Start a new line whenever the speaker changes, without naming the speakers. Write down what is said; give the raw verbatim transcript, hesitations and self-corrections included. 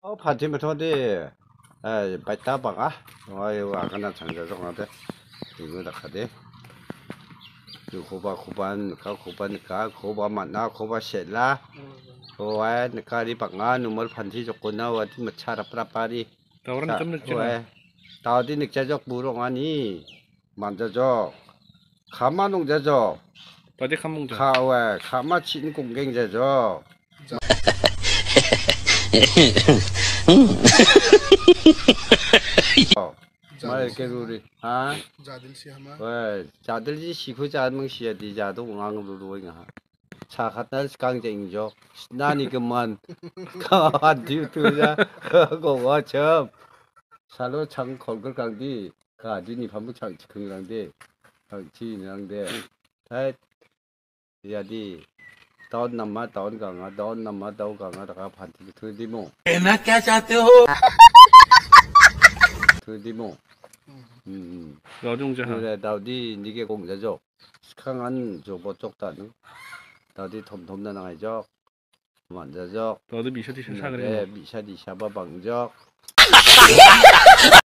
어, 파티면 토디, 에, 바이타 바가, 와요, 아가나 장자정 하대, 이거 다 가대. 그 고바 고반, 가 고바니까 고바 만나 고바 셋라, 고와 니까리 방아 누멀 판티 조건나 와디 마차라 프라파리.
Tawran 좀 늦잖아.
왜? 다디 닉자적 무롱하니, 만자적, 가마 농자적,
Tadi kamu 자.
가왜 가마 친 공갱자적. 말 이렇게 우리 아
जादिल से हमा
왜 자들지 시khu 자는 시야 디자도 웅앙으로 이가 차 갖다 강쟁이죠 나니 그만 가한 뒤트자 그거 와참 살로 장 걸걸 강디 가디니 반부 장 그랑데 강지랑데 다 야디 다운 남마 다운 강아 다운 남마 다운 강아 다가 반티 드디모
कहना क्या चाहते हो
드디모 음
여중자.
그래 나디 니게 공자죠 강한 저뭐 쪽다는 나디 톰톰나 나가죠 만자죠
너도 미셔디 샤샤
네
그래.
미샤디 샤바 방적